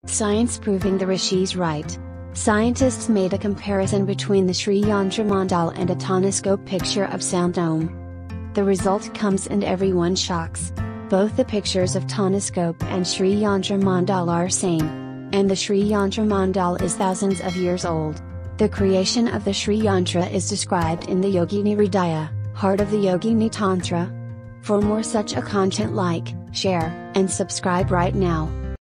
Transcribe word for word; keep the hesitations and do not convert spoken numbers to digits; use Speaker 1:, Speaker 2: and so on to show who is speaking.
Speaker 1: Science proving the Rishis right. Scientists made a comparison between the Shri Yantra mandal and a tonoscope picture of sound dome. The result comes and everyone shocks. Both the pictures of tonoscope and Shri Yantra mandal are same. And the Shri Yantra mandal is thousands of years old. The creation of the Shri Yantra is described in the Yogini Hridaya, heart of the Yogini Tantra. For more such a content, like, share, and subscribe right now.